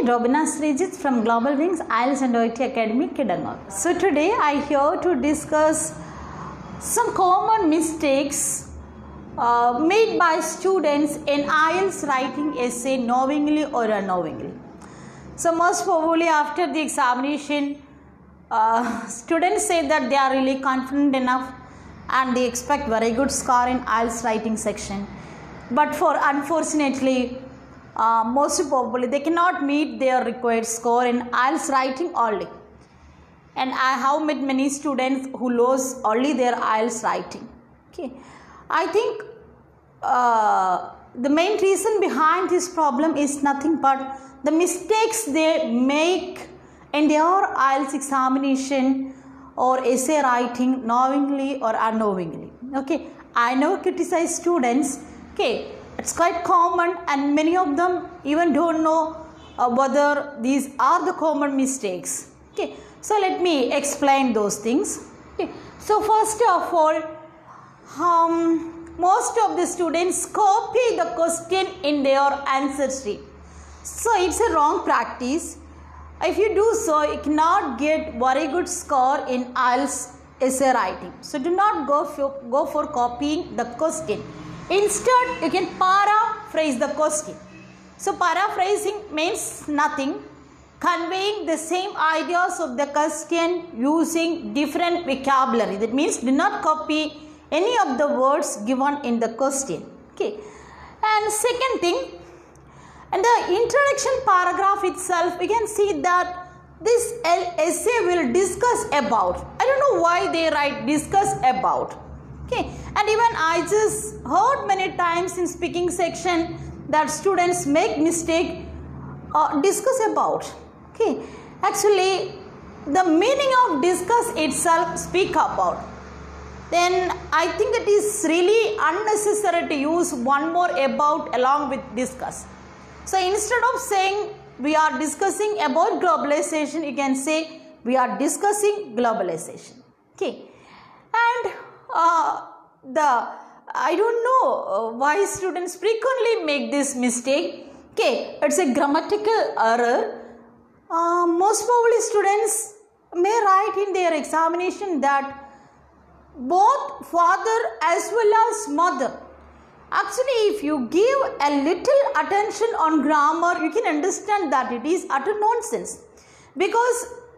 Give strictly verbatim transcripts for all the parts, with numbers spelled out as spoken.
Robina Srijit from Global Wings I E L T S and O I T Academy, Kidangur. So today I here to discuss some common mistakes uh, made by students in I E L T S writing essay knowingly or unknowingly. So most probably after the examination, uh, students say that they are really confident enough and they expect very good score in I E L T S writing section. But for unfortunately, Uh, most probably they cannot meet their required score in I E L T S writing only, and I have met many students who lose only their I E L T S writing. Okay, I think uh, the main reason behind this problem is nothing but the mistakes they make in their I E L T S examination or essay writing knowingly or unknowingly. Okay, I never criticize students. Okay, it's quite common and many of them even don't know uh, whether these are the common mistakes. Okay, so let me explain those things. Okay, so first of all, um, most of the students copy the question in their answer sheet. So it's a wrong practice. If you do so, you cannot get very good score in I E L T S essay writing. So do not go for, go for copying the question. Instead, you can paraphrase the question. So paraphrasing means nothing, conveying the same ideas of the question using different vocabulary. That means do not copy any of the words given in the question. Okay. And second thing, in the introduction paragraph itself, we can see that this essay will discuss about. I don't know why they write discuss about. Okay, and even I just heard many times in speaking section that students make mistake uh, discuss about. Okay, actually the meaning of discuss itself speak about. Then I think it is really unnecessary to use one more about along with discuss. So instead of saying we are discussing about globalization, you can say we are discussing globalization. Okay, and Uh, the I don't know uh, why students frequently make this mistake. Okay, it's a grammatical error. Uh, most probably students may write in their examination that both father as well as mother. Actually, if you give a little attention on grammar, you can understand that it is utter nonsense, because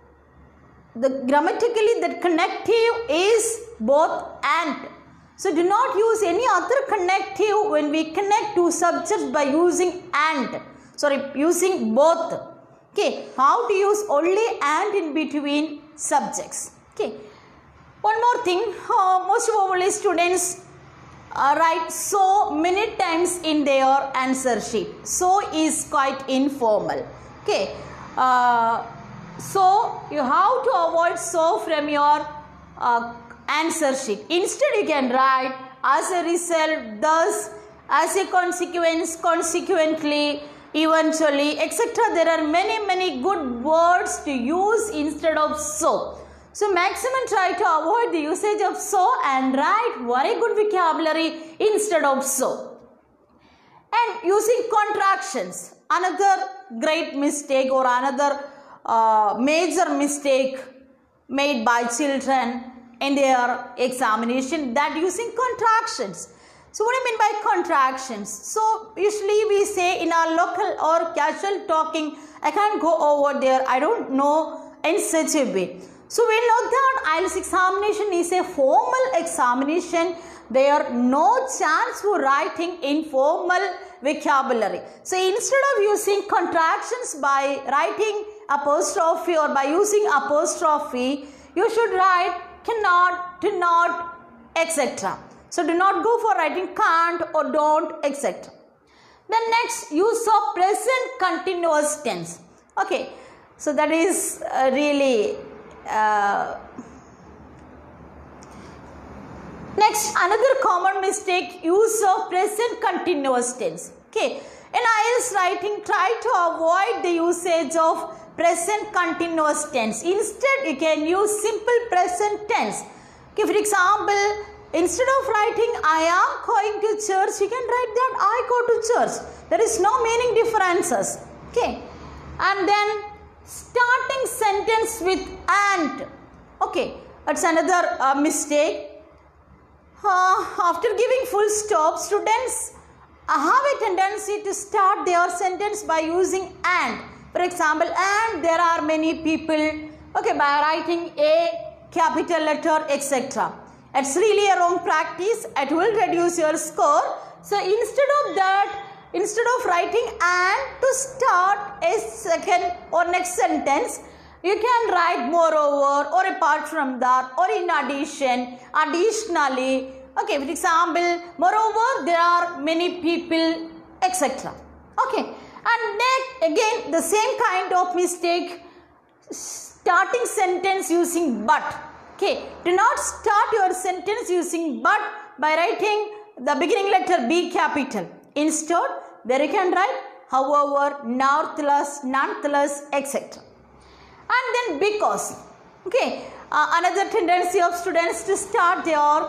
the grammatically that connective is both and. So do not use any other connective when we connect two subjects by using and. Sorry, using both. Okay, how to use only and in between subjects. Okay, one more thing, uh, most probably students uh, write so many times in their answer sheet. So is quite informal. Okay, uh, so you have to avoid so from your uh, answer sheet. Instead you can write as a result, thus, as a consequence, consequently, eventually, et cetera. There are many many good words to use instead of so. So maximum try to avoid the usage of so and write very good vocabulary instead of so. And using contractions, another great mistake or another uh, major mistake made by children in their examination, that using contractions. So what do you mean by contractions? So usually we say in our local or casual talking, I can't go over there, I don't know, in such a way. So we know that I E L T S examination is a formal examination. There are no chance for writing informal vocabulary. So instead of using contractions by writing apostrophe or by using apostrophe, you should write cannot, to not, et cetera. So do not go for writing can't or don't, et cetera. Then next, use of present continuous tense. Okay, so that is uh, really uh, next, another common mistake, use of present continuous tense. Okay, in I E L T S writing, try to avoid the usage of present continuous tense. Instead, you can use simple present tense. Okay, for example, instead of writing I am going to church, you can write that I go to church. There is no meaning differences. Okay, And then starting sentence with and. Okay, that's another uh, mistake. Uh, after giving full stop, students have a tendency to start their sentence by using and. For example, and there are many people, okay, by writing a capital letter, et cetera. It's really a wrong practice. It will reduce your score. So instead of that, instead of writing and to start a second or next sentence, you can write moreover or apart from that or in addition, additionally. Okay, for example, moreover, there are many people, et cetera. Okay, and then again the same kind of mistake, starting sentence using but. Okay, do not start your sentence using but by writing the beginning letter B capital. Instead, there you can write however, nonetheless, nonetheless, et cetera. And then because. Okay, uh, another tendency of students to start their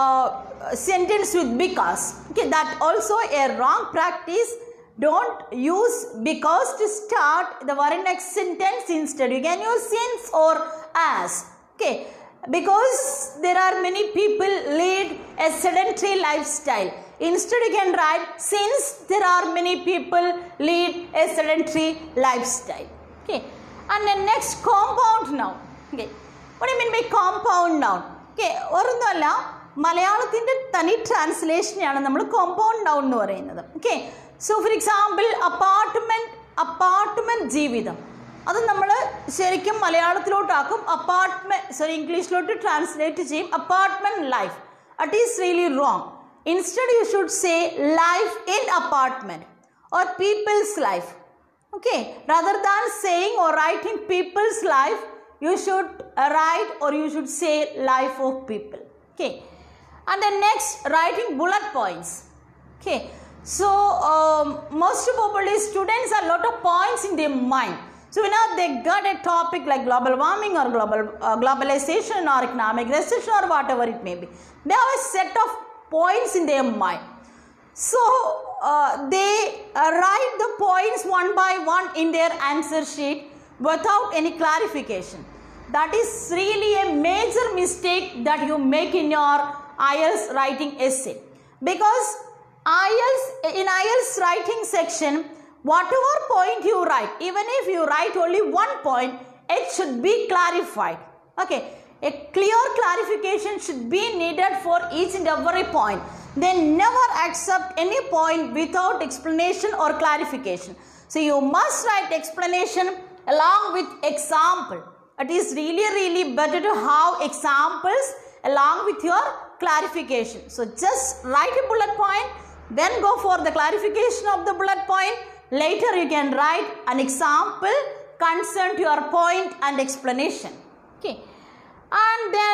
uh, sentence with because. Okay, that also a wrong practice. Don't use because to start the very next sentence. Instead, you can use since or as. Okay, because there are many people lead a sedentary lifestyle. Instead, you can write since there are many people lead a sedentary lifestyle. Okay, and then next compound noun. Okay, what do you mean by compound noun? Okay, orunalla Malayalatinte thani translation aanu nammal compound noun ennu parayunnathu. Okay, so for example, apartment, apartment jeevitham. അത് നമ്മൾ ശരിക്കും മലയാളത്തിലോട്ടാക്കും apartment, sorry ഇംഗ്ലീഷിലോട്ട് translate ചെയ്യും apartment life. That is really wrong. Instead, you should say life in apartment or people's life. Okay, rather than saying or writing people's life, you should write or you should say life of people. Okay, and then next, writing bullet points. Okay, so um, most probably students have a lot of points in their mind. So when they got a topic like global warming or global uh, globalization or economic recession or whatever it may be, they have a set of points in their mind. So uh, they uh, write the points one by one in their answer sheet without any clarification. That is really a major mistake that you make in your I E L T S writing essay. Because I E L T S, in I E L T S writing section, whatever point you write, even if you write only one point, it should be clarified. Okay, a clear clarification should be needed for each and every point. They never accept any point without explanation or clarification. So you must write explanation along with example. It is really really better to have examples along with your clarification. So just write a bullet point, then go for the clarification of the bullet point. Later you can write an example concerned to your point and explanation. Okay, and then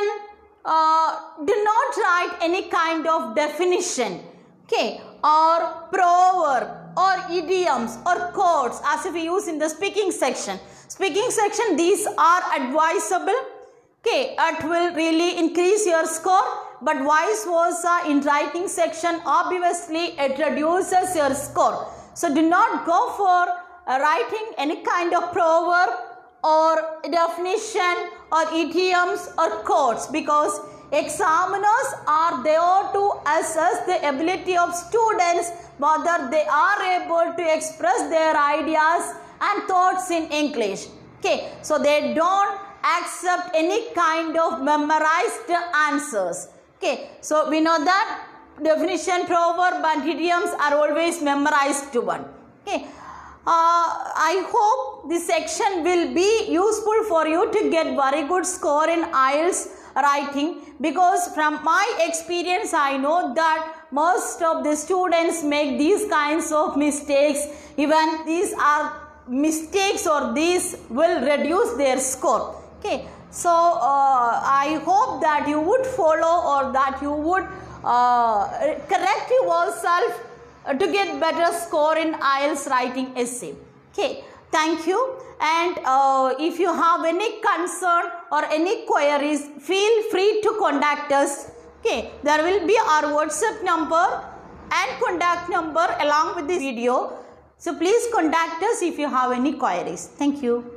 uh, do not write any kind of definition, okay, or proverb or idioms or quotes as if we use in the speaking section. Speaking section, these are advisable. Okay, it will really increase your score, but vice versa in writing section, obviously it reduces your score. So do not go for uh, writing any kind of proverb or definition or idioms or quotes, because examiners are there to assess the ability of students whether they are able to express their ideas and thoughts in English. Okay, so they don't accept any kind of memorized answers. Okay, so we know that definition, proverb and idioms are always memorized to one. Okay, uh, I hope this section will be useful for you to get very good score in I E L T S writing, because from my experience I know that most of the students make these kinds of mistakes. Even these are mistakes or these will reduce their score. Okay, so uh, I hope that you would follow or that you would uh, correct yourself to get better score in I E L T S writing essay. Okay, thank you. And uh, if you have any concern or any queries, feel free to contact us. Okay, there will be our WhatsApp number and contact number along with this video. So please contact us if you have any queries. Thank you.